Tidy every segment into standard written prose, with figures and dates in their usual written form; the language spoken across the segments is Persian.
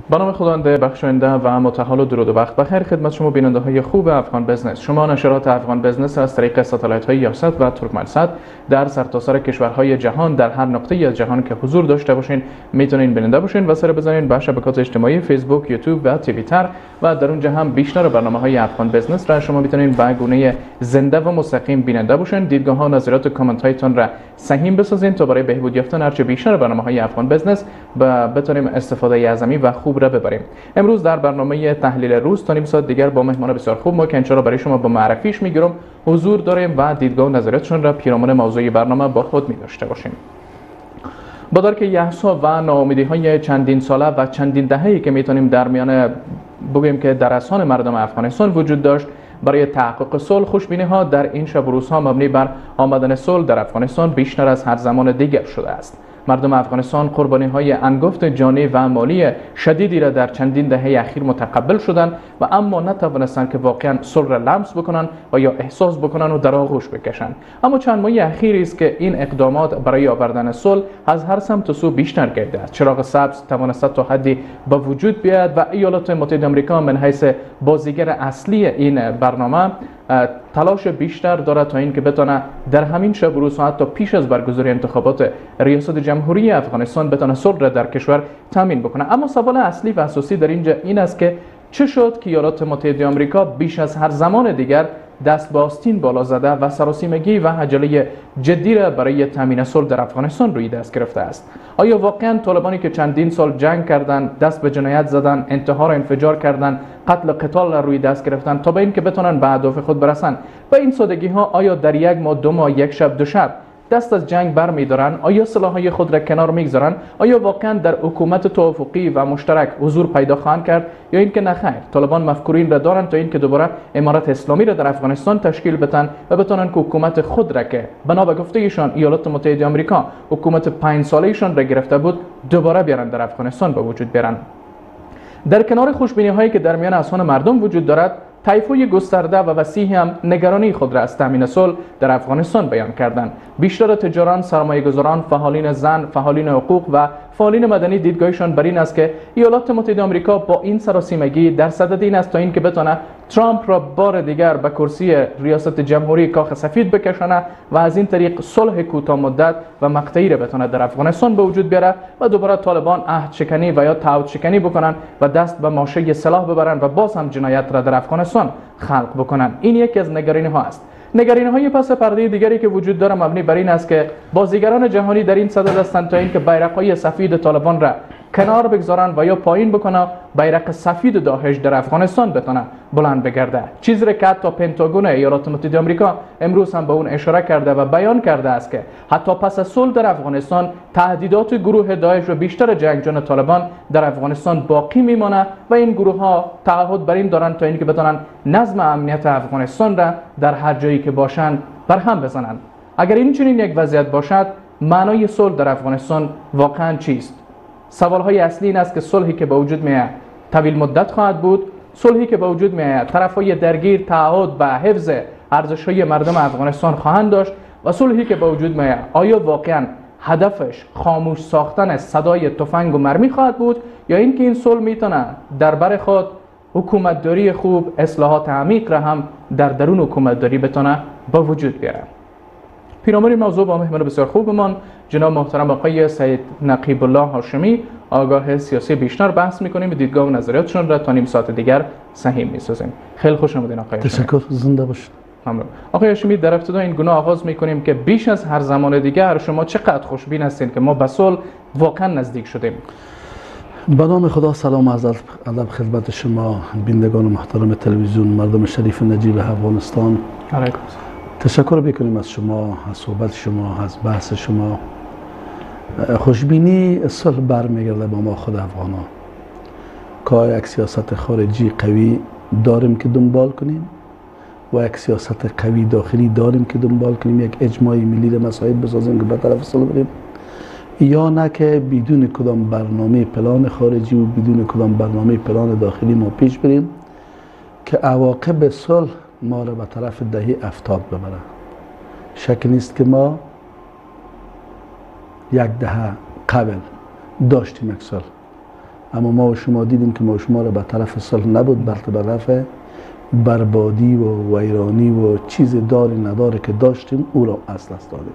به نام خداوند بخشاینده و متعال و درود و وقت بخیر خدمت شما بیننده های خوب افغان بزنس. شما نشرات افغان بزنس از طریق ساتلایت های یاست و ترکمنسات در سرتاسر کشورهای جهان در هر نقطه از جهان که حضور داشته باشین میتونین بیننده باشین و سر بزنین به شبکات اجتماعی فیسبوک، یوتیوب و توییتر و در اونجا هم بیشتر برنامه های افغان بزنس را شما میتونین به گونه زنده و مستقیم بیننده باشین. دیدگاه ها، نظریات و کامنت هایتون را سهیم بسازین تا برای بهبود یافتن هرچه بیشتر برنامه های افغان بزنس بتونیم استفاده اعظمی و خوب را ببریم. امروز در برنامه تحلیل روز تا نیم ساعت دیگر با مهمان بسیار خوب ما که انشالله برای شما با معرفیش میگیرم حضور داریم و دیدگاه و نظریاتشون را پیرامون موضوع برنامه با خود می داشته باشیم. با درک یأس‌ها و ناامیدی‌های چندین ساله و چندین دهه‌ای که میتونیم در میان بگوییم که در اذهان مردم افغانستان وجود داشت برای تحقق صلح، خوشبینی‌ها در این شب و روزها مبنی بر آمدن صلح در افغانستان بیشتر از هر زمان دیگر شده است. مردم افغانستان قربانی‌های انگفت جانی و مالی شدیدی را در چندین دهه اخیر متقبل شدند و اما نتوانستند که واقعا صلح را لمس بکنند و یا احساس بکنند و در آغوش بکشند. اما چند ماه اخیر است که این اقدامات برای آوردن صلح از هر سمت و سو بیشتر گردیده است. چراغ سبز توانسته تا حدی به وجود بیاید و ایالات متحده آمریکا من حیث بازیگر اصلی این برنامه تلاش بیشتر دارد تا اینکه بتونه در همین شب و روز حتی پیش از برگزاری انتخابات ریاست جمهوری افغانستان بتونه صلح را در کشور تامین بکنه. اما سوال اصلی و اساسی در اینجا این است که چه شد که ایالات متحده آمریکا بیش از هر زمان دیگر دست به آستین بالا زده و سراسیمگی و عجله جدی را برای تامین صلح در افغانستان روی دست گرفته است؟ آیا واقعا طالبانی که چندین سال جنگ کردند، دست به جنایت زدند، انتحار و انفجار کردند، قتل و قتال را روی دست گرفتند تا به اینکه بتونن به اهداف خود برسند، و این سادگی ها آیا در یک ماه، دو ماه، یک شب، دو شب دست از جنگ برمی‌دارند؟ آیا سلاح‌های خود را کنار می‌گذارند؟ آیا واقعا در حکومت توافقی و مشترک حضور پیدا خواهند کرد یا اینکه نه خیر؟ طالبان مفکورین را دارند تا اینکه دوباره امارت اسلامی را در افغانستان تشکیل بدن و بتونن که حکومت خود را که بنا به گفته ایشان ایالات متحده آمریکا حکومت 5 ساله ایشان را گرفته بود دوباره بیارن در افغانستان به وجود بیارن. در کنار خوشبینی‌هایی که در میان اذهان مردم وجود دارد، طایفه‌های گسترده و وسیعی هم نگرانی خود را از تامین صلح در افغانستان بیان کردند. بیشتر تجاران، سرمایه‌گذاران، فعالین زن، فعالین حقوق و فعالین مدنی دیدگاهشان بر این است که ایالات متحده آمریکا با این سراسیمگی در صدد این است تا اینکه بتونه ترامپ را بار دیگر به کرسی ریاست جمهوری کاخ سفید بکشانه و از این طریق صلح کوتاه مدت و مقطعی را بتونه در افغانستان به وجود بیاره و دوباره طالبان عهد شکنی و یا تعهد شکنی بکنن و دست به ماشه سلاح ببرن و باز هم جنایت را در افغانستان خلق بکنن. این یکی از نگرانی ها است. نگرانی های پس پرده دیگری که وجود داره مبنی بر این است که بازیگران جهانی در این صدد هستند تا اینکه بیرق‌های سفید طالبان را کنار بگذارن و یا پایین بکنه، بیرق سفید داعش در افغانستان بتونه بلند بگرده. چیزی را که حتی پنتاگون ایالات متحده آمریکا امروز هم به اون اشاره کرده و بیان کرده است که حتی پس از صلح در افغانستان تهدیدات گروه داعش و بیشتر جنگجویان طالبان در افغانستان باقی میمانه و این گروه ها تعهد بر این دارن تا اینکه بتونن نظم امنیت افغانستان را در هر جایی که باشند برهم بزنند. اگر این چنین یک وضعیت باشد، معنای صلح در افغانستان واقعا چیست؟ سوال‌های اصلی این است که صلحی که به وجود میاد طویل مدت خواهد بود، صلحی که به وجود میاد طرفای درگیر تعهد به حفظ ارزش‌های مردم افغانستان خواهند داشت و صلحی که به وجود میاد آیا واقعا هدفش خاموش ساختن صدای تفنگ و مرمی خواهد بود یا اینکه این صلح میتونه در بر خود حکومتداری خوب، اصلاحات عمیق را هم در درون حکومتداری بتونه به وجود بیاره؟ پیرامون این موضوع با مهمان بسیار خوبمان جناب محترم آقای سید نقیب الله هاشمی، آگاه سیاسی، بیشتر بحث میکنیم و دیدگاه و نظریاتشون را تا نیم ساعت دیگر سهیم میسازیم. خیلی خوش آمدین آقای هاشمی. تشکر، زنده باشید. ممنون. آقای هاشمی، در ابتدا این گونه آغاز میکنیم که بیش از هر زمان دیگر شما چقدر خوشبین هستین که ما به صلح واقعا نزدیک شدیم؟ به نام خدا، سلام از ادب خدمت شما بینندگان محترم تلویزیون مردم شریف نجیب افغانستان. علیکم. تشکر بکنیم از شما، از صحبت شما، از بحث شما. خوشبینی صلح برمیگرده با ما خود افغانا که یک سیاست خارجی قوی داریم که دنبال کنیم و یک سیاست قوی داخلی داریم که دنبال کنیم، یک اجماع ملی را مساعد بسازیم که به طرف صلح بریم، یا نه که بدون کدام برنامه پلان خارجی و بدون کدام برنامه پلان داخلی ما پیش بریم که عواقب صلح ما را به طرف دهی افتاد ببره. شک نیست که ما یک دهه قبل داشتیم یک صلح، اما ما و شما دیدیم که ما و شما را به طرف صلح نبود، بلکه به طرف بربادی و ویرانی و چیز داری نداره که داشتیم او را از دست دادیم.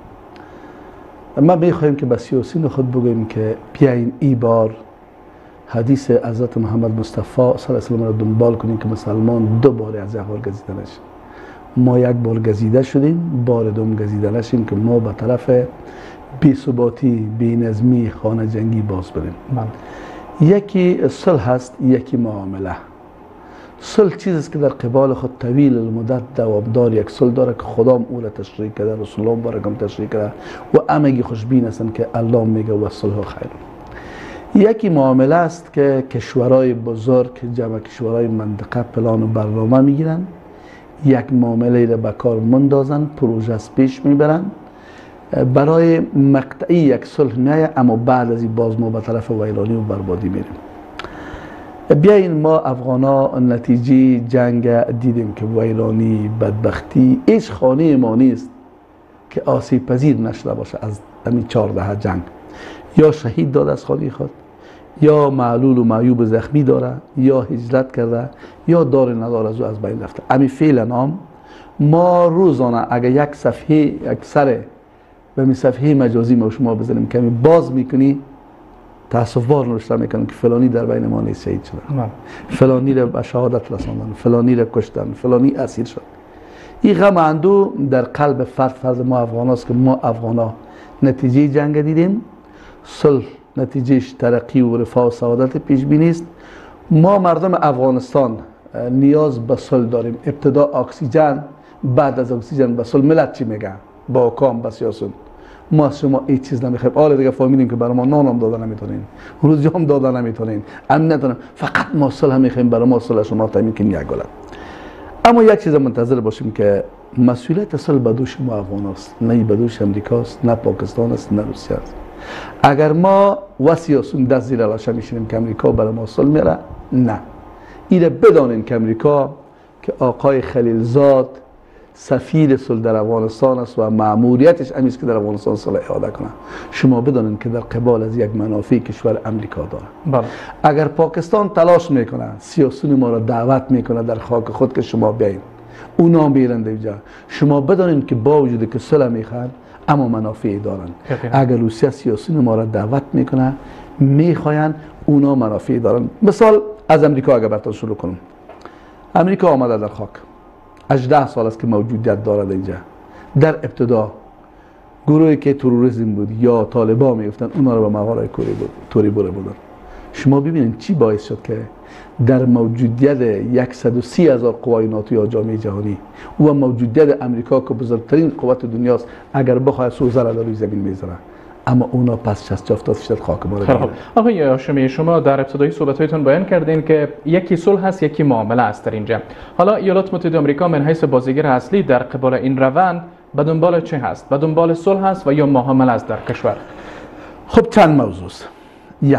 ما میخواهیم که به سیاسیون خود بگوییم که بیاین ای بار حدیث حضرت محمد مصطفی صلی الله علیه و سلم را دنبال کنیم که مسلمان دو بار از یک بار گزیده نشیم. ما یک بار گزیده شدیم، بار دوم گزیده نشیم که ما به طرف بی‌ثباتی، بی‌نظمی، خانه جنگی باز بریم. یکی صلح هست، یکی معامله. صلح چیزی است که در قبال خود طویل المدت دوامدار یک صلح داره که خدا او را تشریح کرده، رسول الله برکم تشریح کرده و همگی خوشبین هستند که الله میگه و صلح خیر. یکی معامله است که کشورهای بزرگ، جمع کشورهای منطقه پلان و برنامه میگیرن، یک معامله را به کار مندازن، پروژه پیش میبرن، برای مقطعی یک صلح میایه، اما بعد از این باز ما به طرف ویرانی و بربادی میریم. بیاین ما افغانا نتیجه جنگ دیدیم که ویرانی، بدبختی، هیچ خانه ما نیست که آسیب پذیر نشده باشه از همین 14 جنگ. یا شهید داده از خانه خود، یا معلول و معیوب زخمی داره، یا هجرت کرده، یا دار نداره از او از بین رفته. همین فعلا ما روزانه اگر یک صفحه، یک سر به می صفحه مجازی ما شما بزنیم کمی باز میکنی، تاسف بار نوشته میکنم که فلانی در بین ما نیست شهید شده، فلانی را به شهادت رساندن، فلانی را کشتن، فلانی اسیر شد. این غم اندو در قلب فرد ما افغاناست که ما افغانا نتیجه جنگ دیدیم. صلح نتیجهش ترقی و رفاه و سعادت پیش بینی است. ما مردم افغانستان نیاز به صلح داریم. ابتدا اکسیژن، بعد از اکسیژن به صلح. ملت چی میگه؟ با حکام، با سیاسیون. ما از شما هیچ چیز نمیخوایم. حالا دیگه فهمیدیم که برای ما نان هم داده نمیتونین، روزی هم داده نمیتونین، امنیت، فقط ما صلح میخوایم. برای ما صلح شما تامین کنین یک گلت. اما یک چیز منتظر باشیم که مسئولیت صلح به دوش ما افغاناست، نه به دوش امریکاست، نه پاکستان است، نه روسیه است. اگر ما و سیاسیون دست زیر لاشه میشینیم که امریکا برای ما صلح میاره، نه. ایره بدانین که امریکا که آقای خلیلزاد سفیر صلح در افغانستان است و مأموریتش همیست که در افغانستان صلح اعاده کنه. شما بدانین که در قبال از یک منافع کشور امریکا داره. بله. اگر پاکستان تلاش میکنه، سیاسیون ما را دعوت میکنه در خاک خود که شما بیاین، اونا میرن اینجا، شما بدانین که با وجود که صلح میخوان اما منافعی دارن. اگر روسیه سیاسیون ما را دعوت میکنه، میخواین، اونا منافعی دارن. مثال از امریکا اگر براتون شروع کنم. امریکا آمده در خاک، 18 سال است که موجودیت دارد اینجا. در ابتدا گروهی که تروریسم بود یا طالبان میگفتن، اونا رو به مغازه توری برده بودن. شما ببینید چی باعث شد که در موجودیت 130,000 قوای ناتو یا جامعه جهانی و موجودیت امریکا که بزرگترین قوت دنیاست، اگر بخواد سوزه را در روی زمین میذاره، اما اونا پس 60-70% خاک ما رو میگیرن. آقای هاشمی، شما در ابتدای صحبت‌هایتون بیان کردین که یکی صلح هست، یکی معامله است در اینجا. حالا ایالات متحده آمریکا من حیث بازیگر اصلی در قبال این روند به دنبال چه هست؟ به دنبال صلح است و یا معامله است در کشور؟ خب چند موضوع است. یک،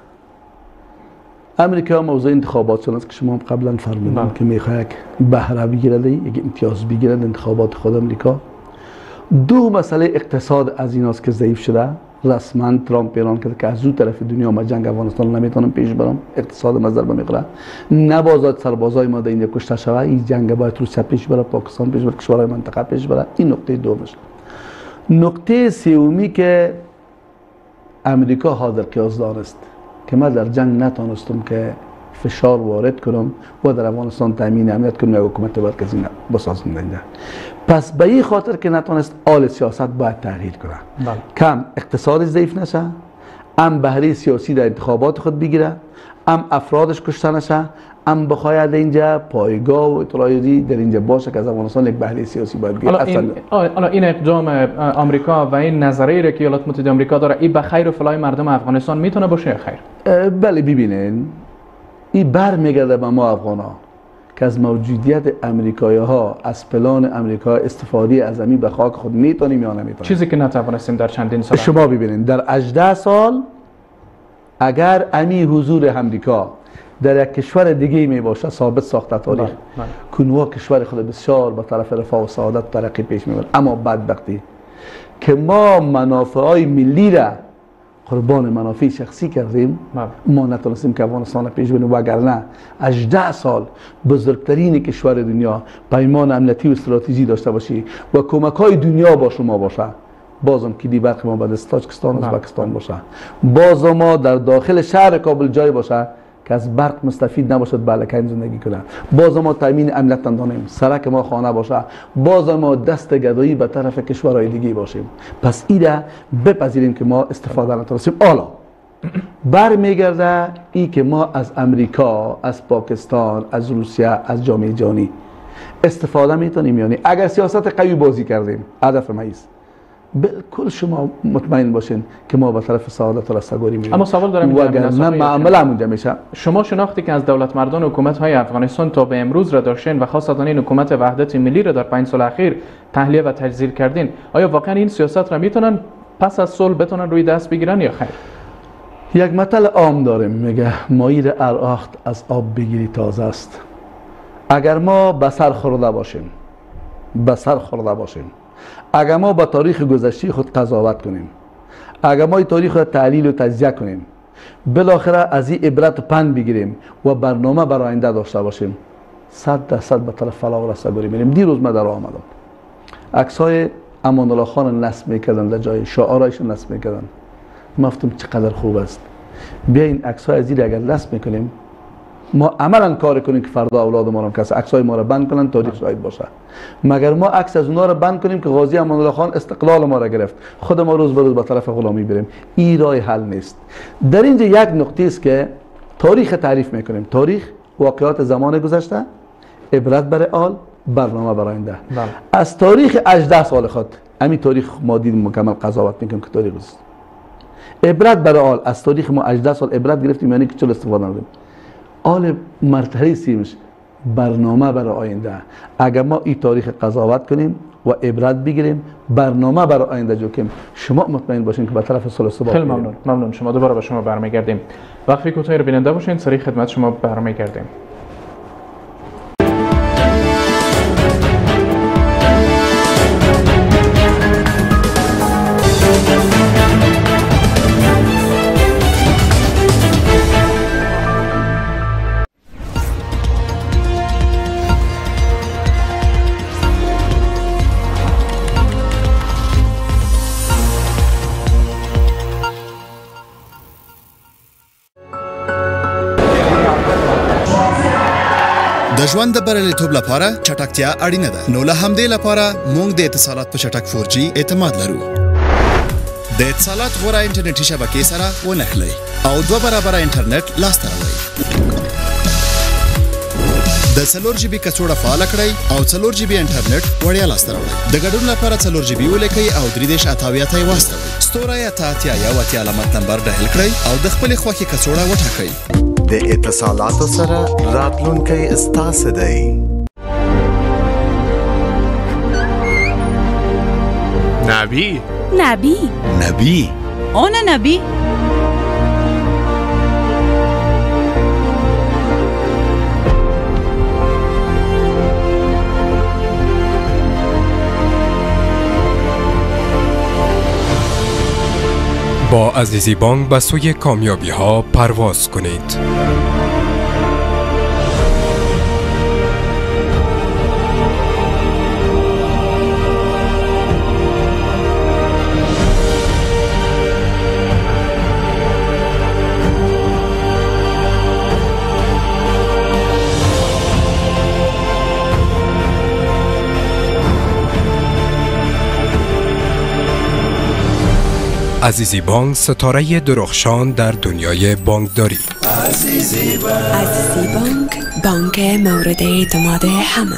امریکا موضوع انتخابات است که شما قبلا فرمودید که میخواد بهره بگیرد، یک امتیاز بگیرد انتخابات خود امریکا. دو، مسئله اقتصاد از ایناست که ضعیف شده. رسما ترامپ اعلان کرده که از دو طرف دنیا ما جنگ افغانستان نمیتونم پیش برم، اقتصاد ما ضربه میخوره. نباید سربازای ما در اینجا کشته شوه. این جنگ باید روسیه پیش بره، پاکستان پیش بره، کشورهای منطقه پیش بره. این نکته دومش. نکته سومی که امریکا حاضر قیاس دانست که من در جنگ نتونستم که فشار وارد کنم و در افغانستان تامین امنیت کنم، یا حکومت مرکزی بسازم اینجا. پس به این خاطر که نتونست، آل سیاست باید تغییر کنه. کم اقتصادش ضعیف نشه، بهره سیاسی در انتخابات خود بگیره، افرادش کشته نشه، بخواید اینجا پایگاه و اطلاعاتی در اینجا باشه که از افغانستان یک بهره سیاسی باید بگیره. حالا این اقدام آمریکا و این نظریه که ایالات متحده آمریکا داره، این به خیر و فلاح مردم افغانستان میتونه باشه یا خیر؟ بله، ببینین این برمیگرده به ما افغانا که از موجودیت امریکایی ها، از پلان امریکا استفاده از زمین به خاک خود میتونیم یا نمیتونیم. چیزی که نتوانستیم در چندین سال. شما ببینید در 18 سال اگر امی حضور امریکا در یک کشور دیگه می باشه ثابت ساخته تاریخ، کنوا کشور خود بسیار به طرف رفاه و سعادت ترقی پیش میبرد. اما بدبختی که ما منافع های ملی را قربان منافع شخصی کردیم ما نتونستیم که افغانستان پیش بریم. وگرنه 18 سال بزرگترین کشور دنیا پیمان امنیتی و استراتژی داشته باشی و کمک های دنیا با شما باشه، بازم کلی برق ما به تاجیکستان و ازبکستان باشه، باز ما در داخل شهر کابل جای باشه که از برق مستفید نباشد بالکین زندگی کنه، باز ما تامین امنیت دانیم، سرک ما خانه باشه، باز ما دست گدایی به طرف کشورهای دیگه باشیم. پس ایده بپذیریم که ما استفاده نتونستیم. حالا برمیگرده این که ما از امریکا، از پاکستان، از روسیه، از جامعه جهانی استفاده میتونیم. یعنی اگر سیاست قوی بازی کردیم، هدف ما است بالکل شما مطمئن باشین که ما به طرف سعادت و رستگاری میریم. اما سوال دارم نه معامله همونجا میشه. شما شناختی که از دولت مردان حکومت های افغانستان تا به امروز را داشتین و خاصتا این حکومت وحدت ملی را در 5 سال اخیر تحلیه و تجزیه کردین، آیا واقعا این سیاست را میتونن پس از صلح بتونن روی دست بگیرن یا خیر؟ یک مثل عام داریم میگه ماهی ارآخت از آب بگیری تازه است. اگر ما بسر خورده باشیم، اگر ما با تاریخ گذشته خود قضاوت کنیم، اگر ما تاریخ را تحلیل و تجزیه کنیم، بالاخره از این عبرت و پند بگیریم و برنامه برای آینده داشته باشیم، 100% به طرف فلاح و رستگاری میریم. دیروز من در راه آمدم، عکس‌های امان الله خان نصب میکردن، در جای شعارایش نصب میکردن. ما گفتم چقدر خوب است، بیا این عکس‌های از اگر نصب میکنیم، ما عملا کار کنیم که فردا اولاد ما رو کسی عکسای ما رو بند کنن، تاریخ شاهد باشه. مگر ما عکس از اونها رو بند کنیم که غازی امان الله خان استقلال ما رو گرفت، خود ما روز به روز به طرف غلامی بریم، این راه حل نیست. در اینجا یک نقطه است که تاریخ تعریف میکنیم، تاریخ واقعات زمان گذشته، عبرت برای آل، برنامه برای آینده. از تاریخ 18 سال خود همین تاریخ ما دیدیم مکمل قضاوت میکنیم که تاریخ است. عبرت برای آل، از تاریخ ما 18 سال عبرت گرفتیم، یعنی که چه استفاده نداریم. آل مرحله سیمش برنامه برای آینده. اگر ما این تاریخ قضاوت کنیم و عبرت بگیریم، برنامه برای آینده جو کنیم، شما مطمئن باشین که به طرف صلح و ثبات. خیلی ممنون. شما دوباره به شما برمیگردیم. وقتی کوتاهی رو بیننده باشین، سریع خدمت شما برمیگردیم. د ژوند د بریالیتوب لپاره چټکتیا اړینه ده. نو له همدې لپاره موږ د اتصالات په چټک 4G اعتماد لرو. د اتصالات غوره انټرنیټي شبکې سره ونښلئ او 2 برابره انټرنیټ لاسته راوړئ. د 4GB کڅوړه فعال کړئ او 4GB انټرنیټ وړیا لاسته راوړئ. د ګډون لپاره 4GB ولیکئ او 3.8 ته واستوئ. ستوره یا تاتیا یا وتی علامت نمبر ډایل کړئ او د خپل خوښي کڅوړه وټاکئ. د اتصالاتو سره راتلونکی استاسه دی. نبی اون نبی با عزیزی بانک به سوی کامیابی ها پرواز کنید. عزیزی بانک، ستاره درخشان در دنیای بانکداری. عزیزی بانک، بانک مورد اعتماد همه.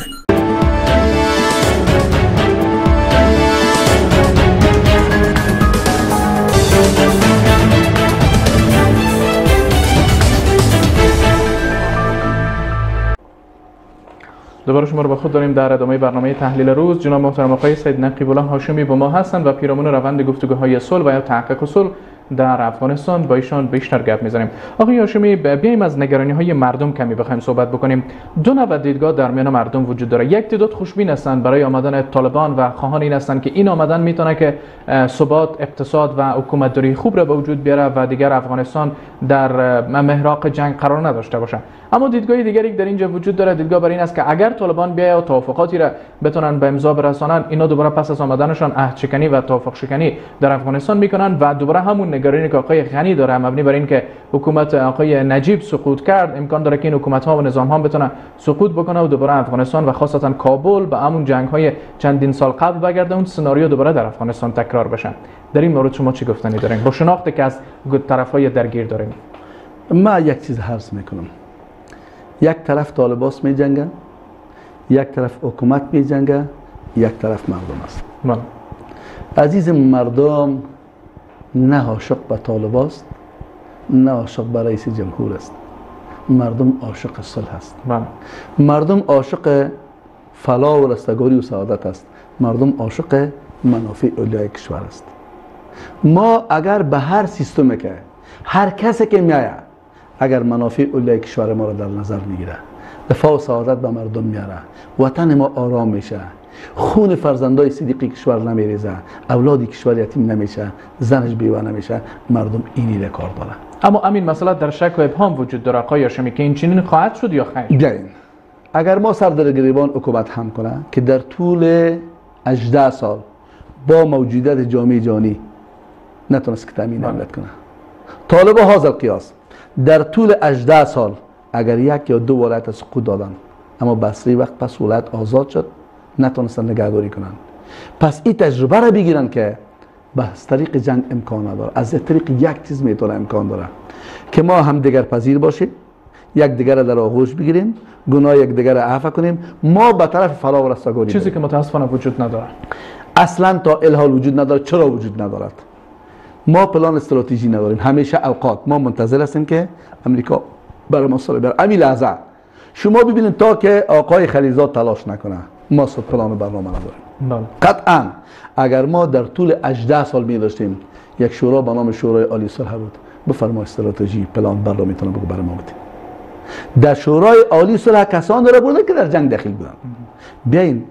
دوباره شما رو با خود داریم در ادامه برنامه تحلیل روز. جناب محترم آقای سید نقیب الله هاشمی با ما هستند و پیرامون روند گفتگوهای صلح و یا تحقق صلح در افغانستان با ایشان بیشتر گپ میزنیم. آقای هاشمی، بیایم از نگرانی های مردم کمی بخوایم صحبت بکنیم. دو نوع دیدگاه در میان مردم وجود داره. یک تعداد خوشبین هستند برای آمدن طالبان و خواهان این هستند که این آمدن میتونه که ثبات، اقتصاد و حکومتداری خوب را به وجود بیاره و دیگر افغانستان در محراق جنگ قرار نداشته باشه. اما دیدگاه دیگری در اینجا وجود داره، دیدگاه بر این است که اگر طالبان بیاید و توافقاتی را بتونن به امضا برسانن، اینا دوباره پس از آمدنشان عهد شکنی و توافق شکنی در افغانستان میکنن و دوباره همون نگرانی که آقای غنی داره مبنی بر این که حکومت آقای نجیب سقوط کرد، امکان داره که این حکومت ها و نظام ها بتونه سقوط بکنه و دوباره افغانستان و خاصتا کابل به همون جنگ های چندین سال قبل برگرده، اون سناریو دوباره در افغانستان تکرار بشه. در این مورد شما چی گفتنی دارین با شناختی که از طرف‌های درگیر دارین؟ ما یک چیز عرض میکنم. یک طرف طالباس می جنگن، یک طرف حکومت می جنگه، یک طرف مردم است. عزیز، مردم نه عاشق به طالباست، نه عاشق به رئیس جمهور است. مردم عاشق صلح است. مردم عاشق فلاح و رستگاری و سعادت است. مردم عاشق منافع علیه کشور است. ما اگر به هر سیستمی که هر کسی که میایه اگر منافع علیه کشور ما را در نظر میگیره، دفاع و سعادت به مردم میاره، وطن ما آرام میشه، خون فرزندای صدیقی کشور نمیریزه، اولادی کشور یتیم نمیشه، زنش بیوه نمیشه، مردم اینی را کار داره. اما همین مسئله در شک و ابهام وجود داره آقای هاشمی که این چنین خواهد شد یا خیر؟ بیاین اگر ما سر در گریبان حکومت هم کنه که در طول 18 سال با موجودیت جامعه جهانی نتونست که تامین امنیت کنه. طالب حاضر قیاس در طول 18 سال اگر یک یا دو ولایت سقوط دادن، اما بسری وقت پس ولایت آزاد شد نتونستن نگهداری کنن. پس این تجربه را بگیرن که از طریق جنگ امکان نداره، از طریق یک چیز میتونه امکان داره که ما هم دیگر پذیر باشیم، یک دیگر را در آغوش بگیریم، گناه یک دیگر را عفو کنیم، ما به طرف فلاح و رستگاری چیزی که متاسفانه وجود نداره. اصلا تا الحال وجود نداره. چرا وجود ندارد؟ ما پلان استراتژی نداریم. همیشه اوقات ما منتظر هستیم که امریکا برای ما صلح بیاره. همین لحظه شما ببینید تا که آقای خلیزاد تلاش نکنه ما پلان و برنامه نداریم. قطعا اگر ما در طول 18 سال می داشتیم یک شورا به نام شورای عالی صلح بود، بفرما استراتژی پلان برنامه میتونه بگو برای ما بدیم. در شورای عالی صلح کسان داره بودن که در جنگ داخل بودن. بیاین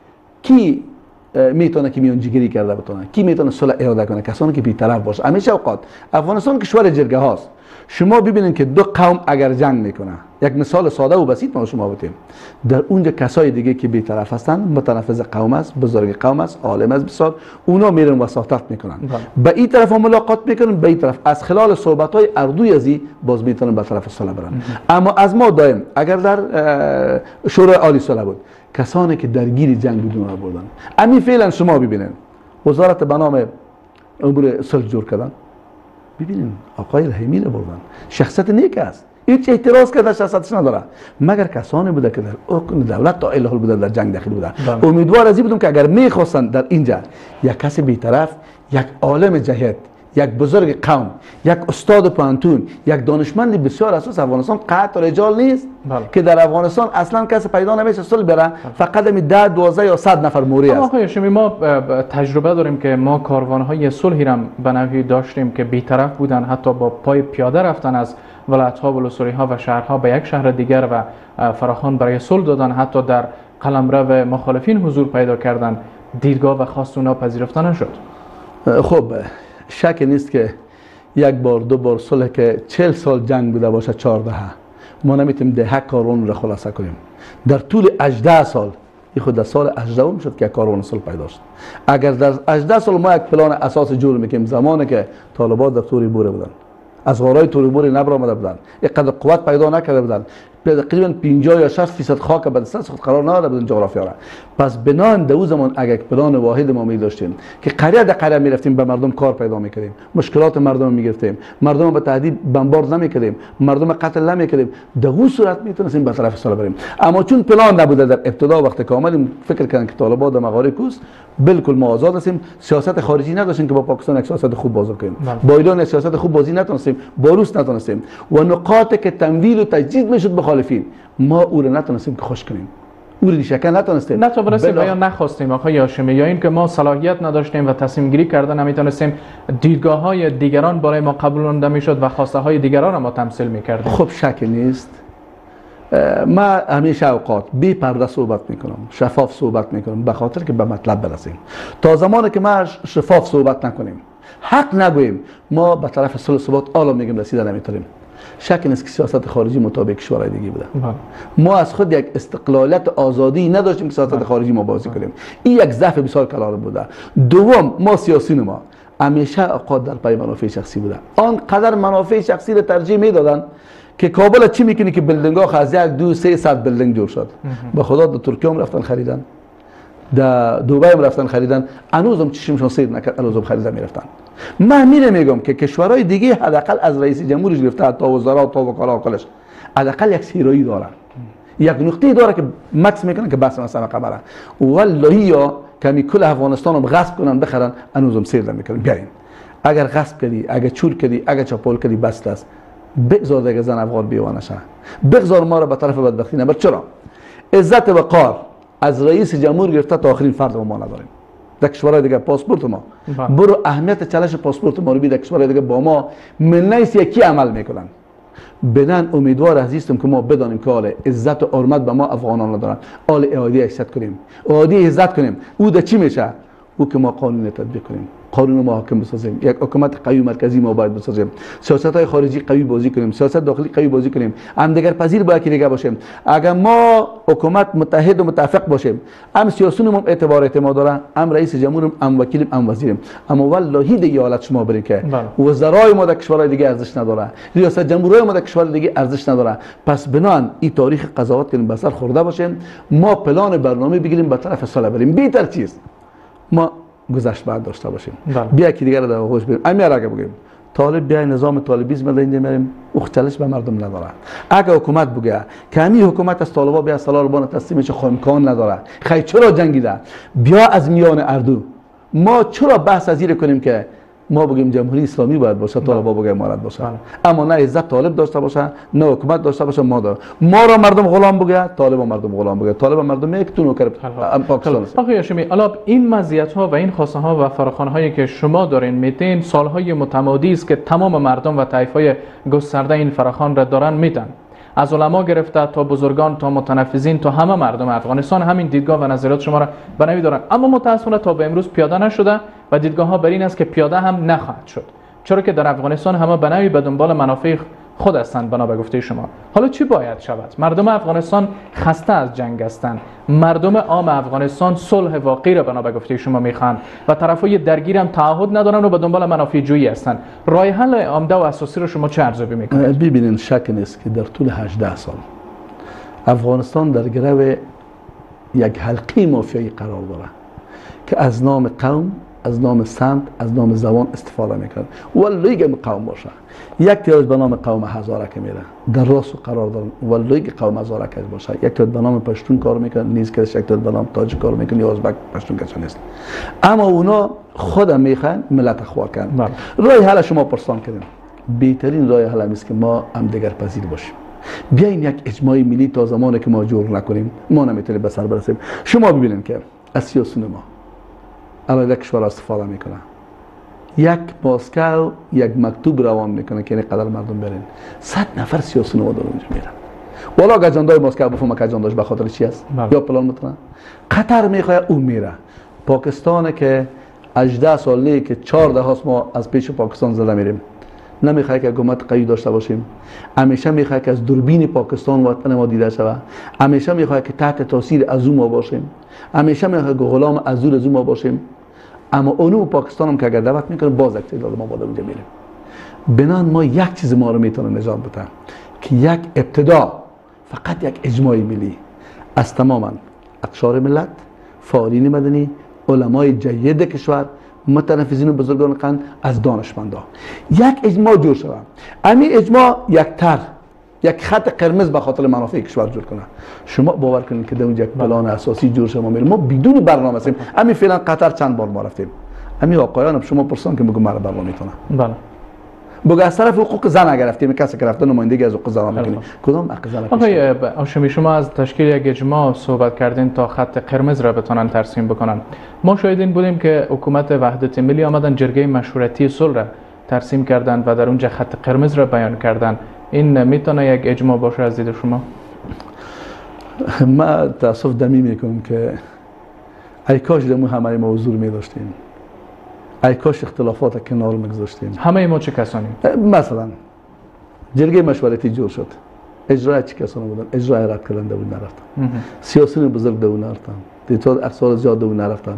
کی میتونه که میانجیگری کرده بتونه، کی میتونه صلح اراده کنه؟ کسانی که بی‌طرف باشه. همیشه اوقات افغانستان کشور جرگه هاست. شما ببینید که دو قوم اگر جنگ میکنه، یک مثال ساده و بسیط ما شما بدیم، در اونجا کسای دیگه که بی‌طرف هستن، متنفذ قوم است، بزرگ قوم است، عالم است بسیار، اونا میرن وساطت میکنن. به این طرف ملاقات میکنن، به این طرف از خلال صحبت های اردوی ازی باز میتونن به طرف صلح برن. اما از ما دائم اگر در شورای عالی صلح بود کسانی که درگیر جنگ بدون را بردن، همین فعلا شما ببینید وزارت به نام امور صلح جور کردن، ببینید آقای رحیمی را بردن، شخصیت نیک است، هیچ اعتراض کرده شخصیتش نداره، مگر کسانی بوده که در حکم دولت تا الحال بوده در جنگ داخل بوده. امیدوار از این بودم که اگر میخواستن در اینجا یک کسی بی‌طرف، یک عالم جهاد، یک بزرگ قوم، یک استاد پانتون، یک دانشمند بسیار اساس افغانستان قطع رجال نیست که در افغانستان اصلا کسی پیدا نمیشه صلح بره، فقط می 10 12 یا 100 نفر موری است. آقای هاشمی ما تجربه داریم که ما کاروان‌های صلحی را به نوعی داشتیم که بی‌طرف بودن، حتی با پای پیاده رفتن از ولایت‌ها و ولسوالی‌ها و شهرها به یک شهر دیگر و فراخوان برای صلح دادن، حتی در قلمرو مخالفین حضور پیدا کردن، دیدگاه و خواست اونا پذیرفته نشد. خب شک نیست که یک بار دو بار صلح که 40 سال جنگ بوده باشه 14 ما نمیتونیم ده کاروان رو خلاصه کنیم. در طول 18 سال این خود در سال 18 شد که کاروان صلح پیدا شد. اگر در 18 سال ما یک پلان اساس جور میکنیم، زمانی که طالبان در توری بوره بودن، از غارای توری بوره نبر آمده بودن، اینقدر قوت پیدا نکرده بودن، تقریبا 50 یا 60% خاک به دست خود قرار نداده بودن جغرافیا را. پس بنان دو زمان اگر پلان واحد ما می داشتیم که قریه در قریه می رفتیم، به مردم کار پیدا می کردیم، مشکلات مردم می گرفتیم، مردم به تهدید بمبارد نمی کردیم، مردم قتل نمی کردیم، در اون صورت می تونستیم به طرف صلح بریم. اما چون پلان نبوده در ابتدا وقت کامل فکر کردن که طالبان در مغارب کوس بالکل ما آزاد هستیم، سیاست خارجی نداشتیم که با پاکستان یک سیاست خوب بازی کنیم، با ایران یک سیاست خوب بازی نتونستیم، با روس نتونستیم، و نقاط که تمویل و تجدید میشد مخالفین ما او را نتونستیم که خوش کنیم. او شکن نتونستیم. نه تا برسیم یا نخواستیم آقای هاشمی، یا این که ما صلاحیت نداشتیم و تصمیم گیری کردن نمیتونستیم، دیدگاه های دیگران برای ما قبول نمیشد و خواسته های دیگران را ما تمثیل میکردیم. خب شک نیست. ما همیشه اوقات بی پرده صحبت میکنم، شفاف صحبت میکنم، به خاطر که به مطلب برسیم. تا زمانی که ما شفاف صحبت نکنیم، حق نگوییم، ما به طرف صلح و ثبات آلا میگیم رسیدن نمیتونیم. شک نیست که سیاست خارجی مطابق کشورهای دیگه بوده. ما از خود یک استقلالیت آزادی نداشتیم که سیاست خارجی ما بازی کنیم. این یک ضعف بسیار کلان بوده. دوم، ما سیاسیون ما همیشه اوقات در پای منافع شخصی بوده. آنقدر منافع شخصی را ترجیح میدادن که کابل چی میکنی که بلدنگ ها از 1-2-3 بلدنگ جور شد. به خدا در ترکیه هم رفتن خریدن، در دبی هم رفتن خریدن، هنوزم چشمشون سیر نکرد، هنوزم خریدن میرفتن. من میگم که کشورهای دیگه حداقل از رئیس جمهورش گرفته تا وزرا تا وکلا کلش حداقل یک سیرایی داره، یک نقطه داره که مکس میکنن که بس مثلا خبره. والله یا کمی کل افغانستان رو غصب کنن بخرن، هنوزم سیر نمیکنن. بیاین اگر غصب کردی، اگر چور کردی، اگر چاپول کردی، بس است. بگذار دیگه زن افغان بیوانه شه، بگذار ما رو به طرف بدبختی نبر. چرا؟ عزت و وقار از رئیس جمهور گرفته تا آخرین فرد ما نداریم. در کشورهای دیگه پاسپورت ما برو اهمیت چالش پاسپورت ما رو بی در کشورهای دیگه با ما ملنیس یکی عمل میکنن. بدن امیدوار هستیم که ما بدانیم که حال عزت و حرمت به ما افغانان ندارن. حال اعاده عزت کنیم، اعاده عزت کنیم. او در چی میشه؟ او که ما قانون تطبیق کنیم، قانون ما حاکم بسازیم، یک حکومت قوی مرکزی ما باید بسازیم، سیاست‌های خارجی قوی بازی کنیم، سیاست داخلی قوی بازی کنیم، همدیگر پذیر با یکی دیگه باشیم. اگر ما حکومت متحد و متفق باشیم، هم سیاسیون هم اعتماد داره، هم رئیس جمهور هم وکیل هم وزیریم. اما والله دیگه حالت شما برین که وزرای ما در کشورهای دیگه ارزش نداره، ریاست جمهوری ما در کشورهای دیگه ارزش نداره. پس بنان این تاریخ قضاوت کنیم، بسر خورده باشیم، ما پلان برنامه بگیریم به طرف صلح بریم. بیتر چیز ما گذشت بعد داشته باشیم. بیا که دیگر در آغوش بریم. امیر اگه بگیم طالب بیا نظام طالبیسم در اینجا میریم، اختلش به مردم نداره. اگه حکومت بگه که همین حکومت از طالبا بیا سالار بان تسلیمش خامکان نداره، خیلی چرا جنگیده؟ بیا از میان اردو ما چرا بحث از این کنیم که ما بگیم جمهوری اسلامی باید باشه، طالبا بگه امارت باشه. اما نه عزت طالب داشته باشه، نه حکومت داشته باشه. ما را مردم غلام بگه، طالب مردم غلام بگه. طالب مردم یک تو نوکر پاکستان است. آقای هاشمی، حالا این مزیت ها و این خواسته ها و فراخوان هایی که شما دارین میتین سالهای متمادی است که تمام مردم و طایف های گسترده این فراخوان را دارن میدن، از علما گرفته تا بزرگان تا متنفذین تا همه مردم افغانستان همین دیدگاه و نظریات شما را به نوی دارن. اما متاسفانه تا به امروز پیاده نشده و دیدگاه ها بر این است که پیاده هم نخواهد شد، چرا که در افغانستان همه به نوی به دنبال منافع خود هستند بنا به گفته شما. حالا چی باید شود؟ مردم افغانستان خسته از جنگ هستند، مردم عام افغانستان صلح واقعی را بنا به گفته شما میخوان و طرفای درگیر هم تعهد ندارن و به دنبال منافع جویی هستند. راه حل عمده و اساسی رو شما چه ارزیابی میکنید؟ ببینید شک نیست که در طول 18 سال افغانستان در گرو یک حلقه مافیایی قرار داره که از نام قوم، از نام سمت، از نام زبان استفاده میکنن. والله که قوم باشه، یک تعداد به نام قوم هزارک میره در راست و قرار دارن. والله که قوم هزارک باشه، یک تعداد به نام پشتون کار میکنن نیست که یک تعداد به نام تاجیک کار میکنن یا ازبک پشتون کشا نیست. اما اونا خودم میخوان ملت خوا کنن. راه حل شما پرسان کردیم، بهترین راه حل است که ما هم دیگر پذیر باشیم. بیاین یک اجماع ملی تا زمانی که ما جور نکنیم ما نمیتونیم به سر برسیم. شما ببینید که از سیاسیون ما الان یک کشور استفاده میکنه، یک ماسکو یک مکتوب روان میکنه که این قدر مردم برین، 100 نفر سیاسیون ما در اونجا میرن. والا اجندای ماسکو بفهمه که اجنداش به خاطر چی است یا پلان میتونه. قطر میخواد اون میره. پاکستان که 18 ساله که 14 هاست ما از پیش پاکستان زده میریم، نمیخواد که حکومت قوی داشته باشیم. همیشه میخواد که از دوربین پاکستان وطن ما دیده شود. همیشه میخواد که تحت تاثیر از ما باشیم. همیشه میخواد که غلام از ما باشیم. اما اونو پاکستان هم که اگر دعوت میکنه باز اقتدار ما بالا اونجا میریم. بنان ما یک چیز ما رو میتونه نجات بده که یک ابتدا فقط یک اجماع ملی از تماما اقشار ملت، فعالین مدنی، علمای جید کشور، متنفذین و بزرگان قند، از دانشمندا یک اجماع جور شود. همین اجماع یک خط قرمز به خاطر منافع کشور جور کنه. شما باور کنید که در اونجا یک پلان اساسی جور شما میره. ما بدون برنامه هستیم. همین فعلا قطر چند بار ما رفتیم. همین آقایان شما پرسان که میگم مرا برنامه میتونه. بله. بگو از طرف حقوق زن اگر رفتیم کسی که رفته نمایندگی از حقوق زن میکنیم کدام حق زن؟ آقای هاشمی شما از تشکیل یک اجماع صحبت کردین تا خط قرمز را بتونن ترسیم بکنن. ما شاهدین بودیم که حکومت وحدت ملی آمدن جرگه مشورتی صلح را ترسیم کردند و در اونجا خط قرمز را بیان کردند. این میتونه یک اجماع باشه از دید شما؟ ما تاسف دمی میکنم که ای کاش دمو همه ما حضور می داشتیم، ای کاش اختلافات کنار میگذاشتیم. همه ما چه کسانی؟ مثلا جرگه مشورتی جور شد، اجرای چه کسانی بودن؟ اجرای رد کردن دو نرفتن، سیاسیون بزرگ دو نرفتن، دیتار اقصار زیاد دو نرفتن،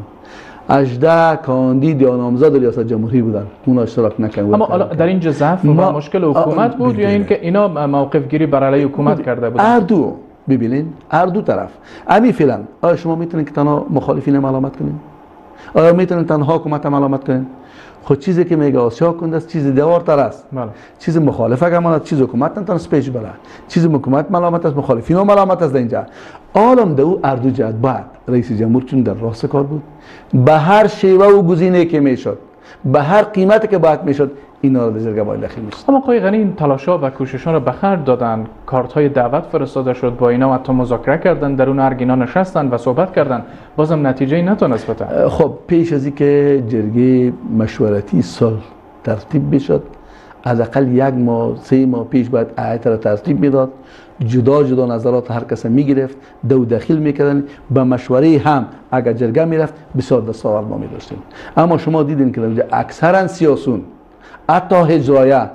18 کاندید یا نامزد ریاست جمهوری بودن، اون اشتراک نکردن. اما در اینجا ضعف و مشکل حکومت بود یا اینکه اینا موقف گیری بر علیه حکومت کرده بودن؟ هر دو. ببینین هر دو طرف. امی فعلا آیا شما میتونید که تنها مخالفین علامت کنین؟ آیا میتونید تنها حکومت علامت کنین؟ خود چیزی که میگه آسیا کنده است چیز دیوارتر است. بله. چیز مخالفه که چیز حکومت نتون سپیچ بله. چیز حکومت ملامت است، مخالفین هم ملامت است اینجا. عالم دو اردو جهت بعد رئیس جمهور چون در راست کار بود به هر شیوه و گزینه که میشد به هر قیمتی که باید میشد اینا رو در جرگه باید داخل میشد. اما آقای غنی این تلاش‌ها و کوشش‌ها رو به خرج دادن، کارت‌های دعوت فرستاده شد، با اینا حتی مذاکره کردن، در اون ارگینا نشستن و صحبت کردن، بازم نتیجه‌ای نتونست بده. خب پیش از اینکه جرگه مشورتی صلح ترتیب بشد حداقل 1 ماه 3 ماه پیش باید هیئت را ترتیب میداد، جدا جدا نظرات هر کس میگرفت، دو داخل میکردن، به مشوره هم اگر جرگه میرفت بسیار دستاورد ما میداشتیم. اما شما دیدین که در اکثرا سیاسون حتی هجرایه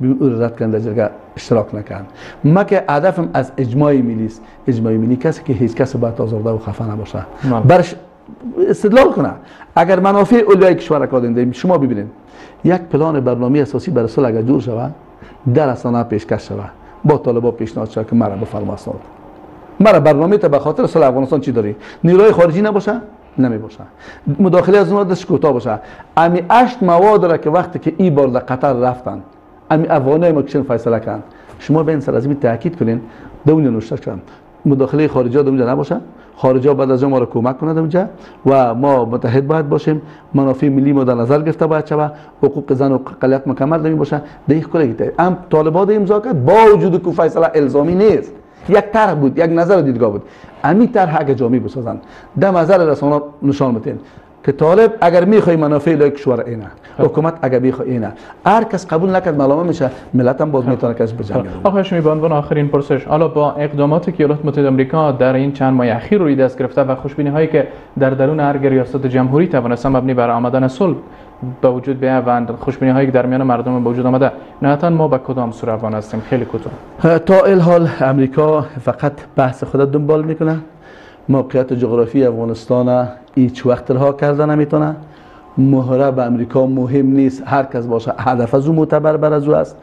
رد کردن در جرگه اشتراک نکردن. ما که هدفم از اجماع ملی است، اجماع ملی کسی که هیچ کس باید آزرده و خفه نباشه، برش استدلال کنه. اگر منافع اولیای کشور کادنده شما ببینید یک پلان برنامه اساسی برای صلح اگر جور شود در اسانه پیشکش شود با طالبان پیشنهاد شد که مرا بفرما اسناد مرا برنامه تا به خاطر صلح افغانستان چی داری؟ نیروی خارجی نباشه؟ نمی باشه. مداخله از اون دست کوتاه باشه. امی 8 مواد را که وقتی که این بار در قطر رفتن امی افغانای ما کشن فیصله کردن شما به این سر از این تاکید کنین دولت نوشته کردن مداخله خارجی در اونجا نباشه، خارجی بعد از ما را کمک کنند اونجا و ما متحد باید باشیم، منافع ملی ما در نظر گرفته باید شود، حقوق زن و اقلیت مکمل نمی باشه. در یک کلی هم طالبان امضا کرد با وجود که فیصله الزامی نیست، یک طرح بود، یک نظر دیدگاه بود. امی طرح اگه جامع بسازن در نظر رسانه نشان بدین که طالب اگر میخوای منافع لای کشور اینه، حکومت اگر میخواد اینه، هر کس قبول نکرد ملامه میشه، ملت هم باز میتونه کس بجنگه. آقای هاشمی به عنوان آخرین پرسش، حالا با اقداماتی که ایالات متحده آمریکا در این چند ماه اخیر روی دست گرفته و خوشبینی هایی که در درون هر ریاست جمهوری توانسته مبنی بر آمدن صلح به وجود بیاوند، خوشبینی هایی که در میان مردم به وجود آمده، نهایتاً ما به کدام سو روان هستیم؟ خیلی کوتاه. تا این حال امریکا فقط بحث خود دنبال میکنه، موقعیت جغرافی افغانستان هیچ وقت رها کرده نمیتونه. مهره به امریکا مهم نیست، هر کس باشه هدف از او معتبر بر از او است.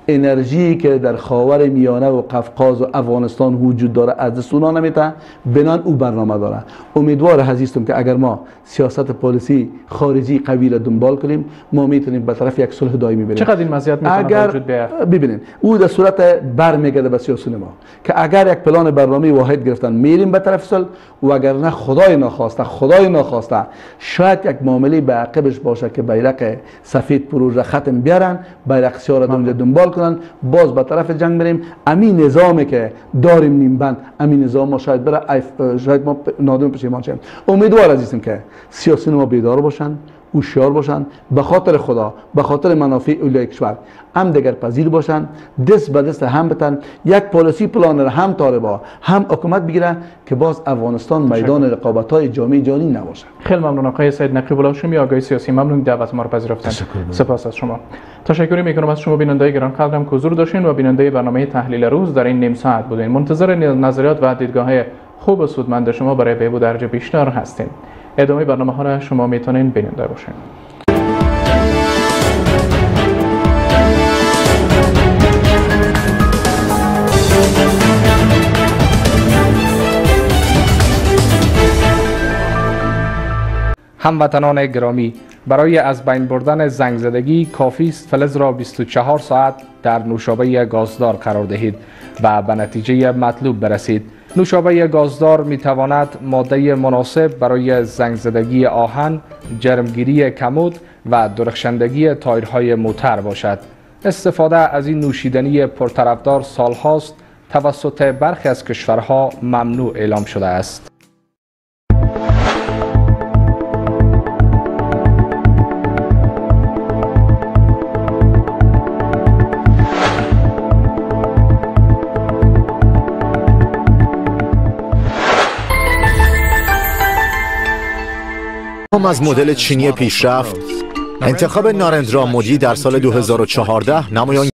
انرژی که در خاور میانه و قفقاز و افغانستان وجود داره از دست اونا نمیته، بنان او برنامه داره. امیدوار هستم که اگر ما سیاست پالیسی خارجی قوی را دنبال کنیم ما میتونیم به طرف یک صلح دائمی بریم. چقدر این مزیت میتونه وجود بیاد؟ ببینید او در صورت برمیگرده به سیاسون ما که اگر یک پلان برنامه واحد گرفتن میریم به طرف صلح و اگر نه خدای ناخواسته شاید یک معامله به عقبش باشه که بیرق سفید پروژه ختم بیارن، بیرق سیاه را دنبال کنن، باز به طرف جنگ بریم. امین نظامی که داریم نیم بند، امین نظام ما شاید بره، شاید ما نادم پشیمان شیم. امیدوار هستیم که سیاسیون ما بیدار باشن، هوشیار باشن، به خاطر خدا، به خاطر منافع اولای کشور هم دیگر پذیر باشن، دست به دست هم بتن، یک پالیسی پلان را هم طالبا هم حکومت بگیره که باز افغانستان میدان رقابت‌های جامعه جهانی نباشه. خیلی ممنون آقای سید نقیب الله هاشمی، آگاه سیاسی، ممنون دعوت ما رو پذیرفتن. سپاس از شما. تشکر می‌کنم از شما بیننده گرانقدرم که حضور داشتین و بیننده برنامه تحلیل روز در این نیم ساعت بودین. منتظر نظریات و دیدگاه‌های خوب و سودمند شما برای بهبود درجه بیشتر هستیم. ادامه برنامه‌ها را شما میتونین بیننده باشین. هموطنان گرامی، برای از بین بردن زنگزدگی کافی است فلز را 24 ساعت در نوشابه گازدار قرار دهید و به نتیجه مطلوب برسید. نوشابه گازدار می تواند ماده مناسب برای زنگزدگی آهن، جرمگیری کمود و درخشندگی تایرهای موتر باشد. استفاده از این نوشیدنی پرطرفدار سالهاست توسط برخی از کشورها ممنوع اعلام شده است. از مدل چینی پیشرفت، انتخاب نارندرا مودی در سال 2014 نمایان